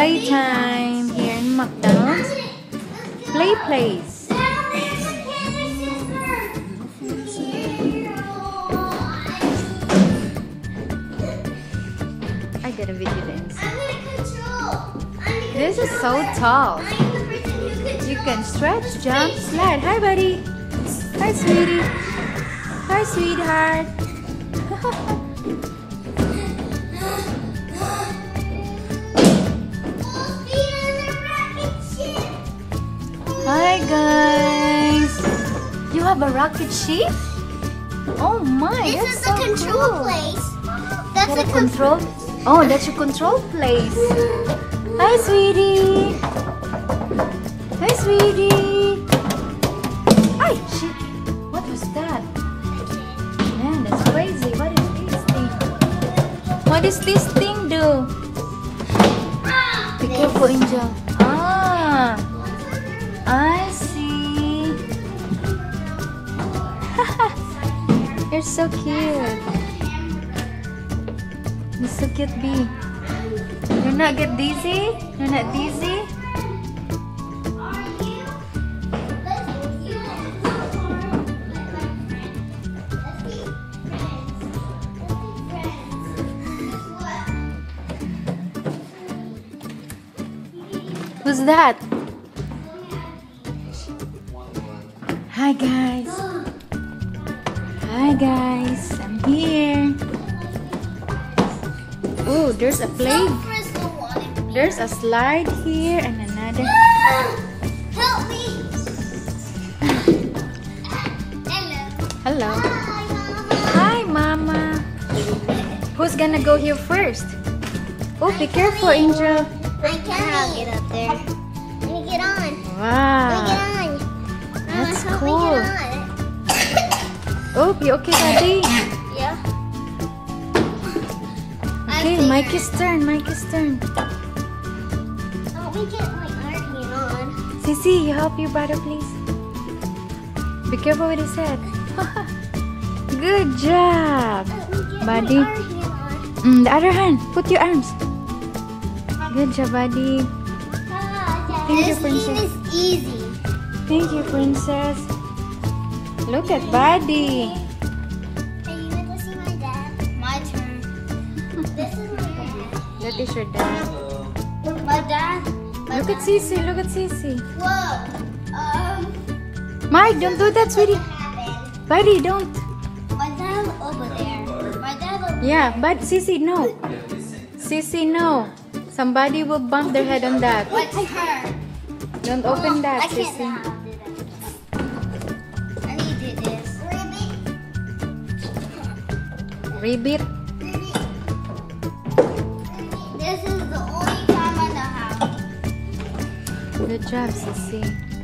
playtime here in McDonald's Play Place. I got a video dance. This is so tall. You can stretch, jump, slide. Hi, buddy. Hi, sweetie. Hi, sweetheart. Hi, guys. You have a rocket ship? Oh my, This is that's the so control cool. place. That's Got the a control. Oh, that's your control place. Hi, sweetie. Hi, sweetie. Hi, shit. What was that? Man, that's crazy. What is this thing? What does this thing do? Be careful, Angel. Ah, I see. You're so cute. You're so cute, B. You're not get dizzy? You're not dizzy? Who's that? Hi, guys. Hi, guys. I'm here. Oh, there's a play. There's a slide here and another. Help me! Hello. Hi, Mama. Who's gonna go here first? Oh, be careful, Angel. I can't get up there. Let me get on. Let me get Wow. on. That's Help me cool. get on. Oh, you okay, buddy? Yeah. Okay, Mikey's turn. Mikey's turn. Help me get my arm on. Sissy, you help your brother, please. Be careful with his head. Good job. Let me get Buddy. my arm on. The other hand. Put your arms. Good job, buddy. Thank you, This princess. game is easy. Thank you, princess. Look at buddy. Hey, you want to see my dad? My turn. This is my dad. That is your dad. My dad. My Look at Sissy. Look at Sissy. Whoa. Mike, don't do that, sweetie. Happened. Buddy, don't. My dad over there. My dad over Yeah, but Sissy, no. Sissy, no. Somebody will bump their head on that. What's her? Don't open that, I can't Sissy. do that. I need to do this. Ribbit. This is the only time I know how. Good job, Sissy.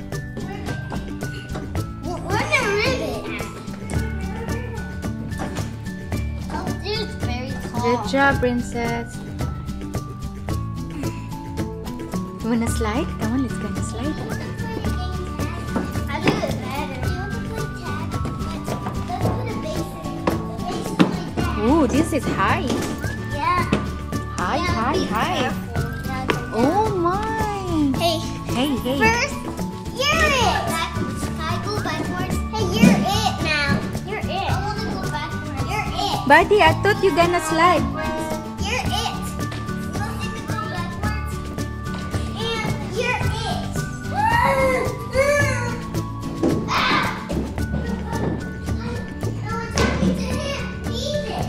Where's the ribbit at? Oh, dude's very tall. Good job, princess. You wanna slide? Come on, let's go and slide. I do it better. You want to play tag? Let's put a base in it. The base is like that. Ooh, this is high. Yeah. High, Yeah, high, be high. careful. You gotta go down. Oh my. Hey, Hey, hey. first, you're it. Backwards. Can I go backwards? Hey, you're it now. You're it. I want to go backwards. You're it. Buddy, I thought you gonna slide. You're it. You want me to go backwards? And you're it. Ah! No, it's happening to him. Eat it.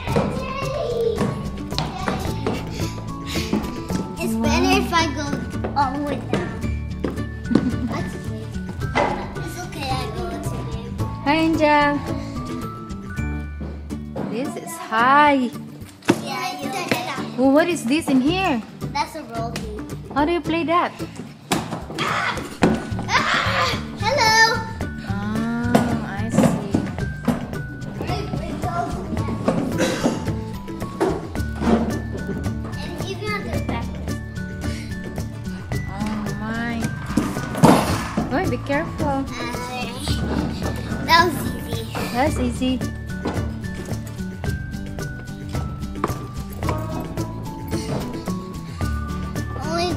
Daddy. It's better if I go all the way down. That's big. It's okay, I go to big. Hi, Angel. This is high. Yeah, you set it up. Oh, what is this in here? That's a roll key. How do you play that? Ah! Hello. Oh, I see. And you can do it backwards. Oh my. Oh, be careful. That was easy. That's easy. Only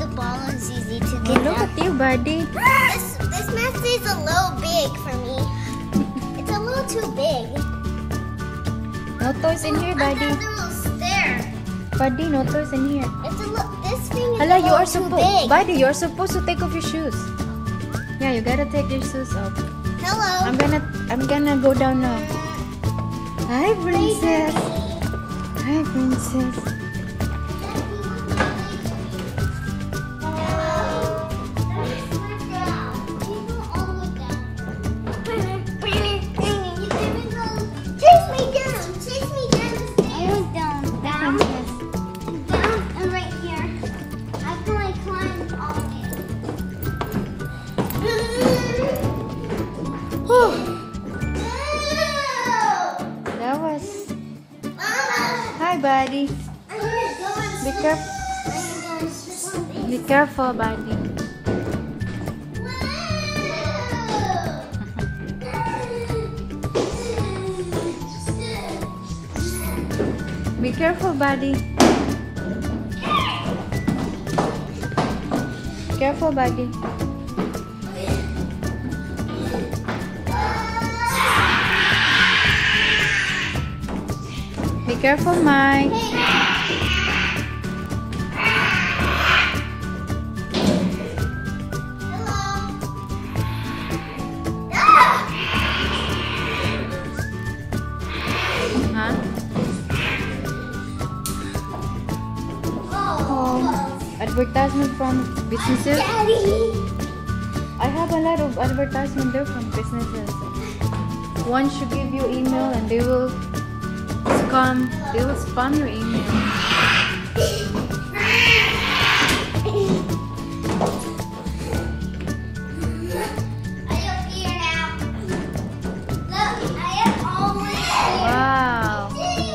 Oh, look at you, buddy. This mess is a little big for me. It's a little too big. No toys in here, buddy. Another little stair. Buddy, no toys in here. It's a little. This thing is Hala, a you are little too supposed, big. buddy, you're supposed to take off your shoes. Yeah, you gotta take your shoes off. Hello. I'm gonna go down now. Hi, princess. Hi, princess. That was. Hi, buddy. Be careful. Be careful, buddy. Be careful, buddy. Careful, buddy. Be careful, Mike. Huh? Advertisement from businesses. I have a lot of advertisement there from businesses. One should give you email and they will spam your email. Wow.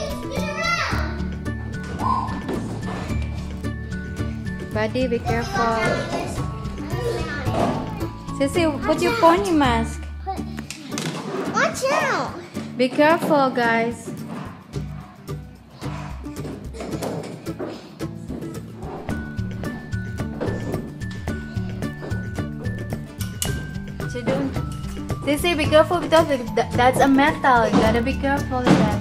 Buddy, be careful. Sissy, put your pony mask. Watch out. Be careful, guys. Sissy, be careful because that's a metal. You gotta be careful with that.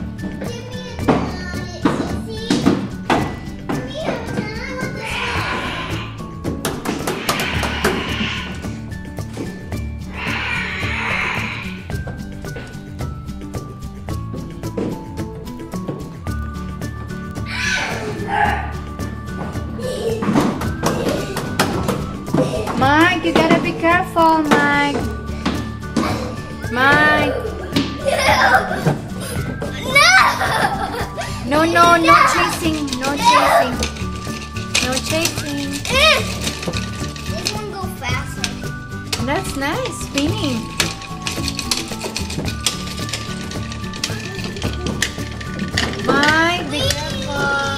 Mike, you gotta be careful, Mike. Mike. No, no, no chasing. No chasing. No chasing. This one go faster. That's nice. Spinning. Mike, be careful.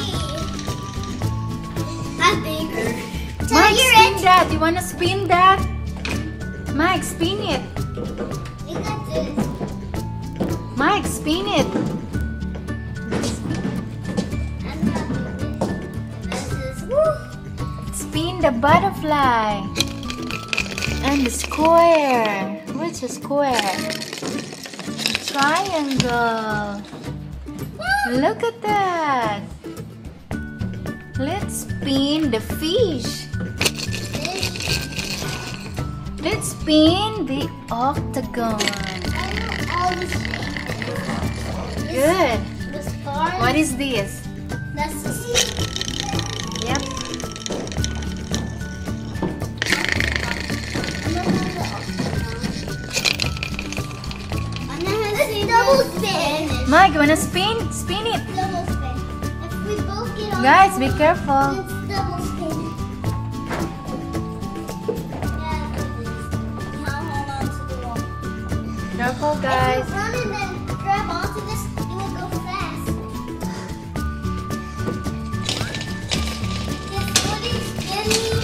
That's bigger. Mike, spin that. You wanna spin that? Mike, spin it. You got this. Mike, spin it. Spin the butterfly. And the square. What's a square? Triangle. Look at that. Let's spin the fish. Let's spin the octagon. I know all the shapes. Good. The stars. What is this? That's the sea. Yep. Double spin. Mike, you wanna spin? Spin it. Double spin. If we both get on, Guys, be careful. let's double spin. Yeah, now hold on to the wall. Careful, guys. If you run and then grab onto this, it will go fast. This wood is spinning.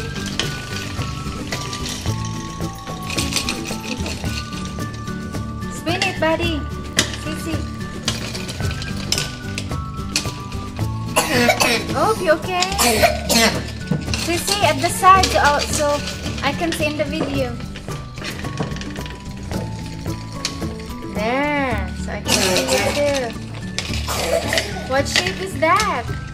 Spin it, buddy. Sissy. Oh, you okay? See at the side so I can see in the video. There, so I can see it too. What shape is that?